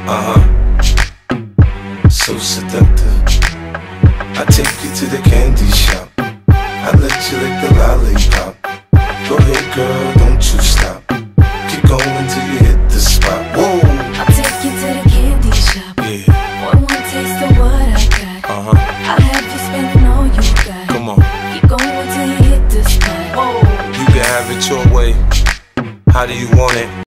So seductive. I take you to the candy shop. I let you lick the lollipop. Go ahead, girl, don't you stop. Keep going till you hit the spot. Whoa! I'll take you to the candy shop. Yeah. One taste of what I got. I'll have you spending all you got. Come on. Keep going till you hit the spot. Whoa! You can have it your way. How do you want it?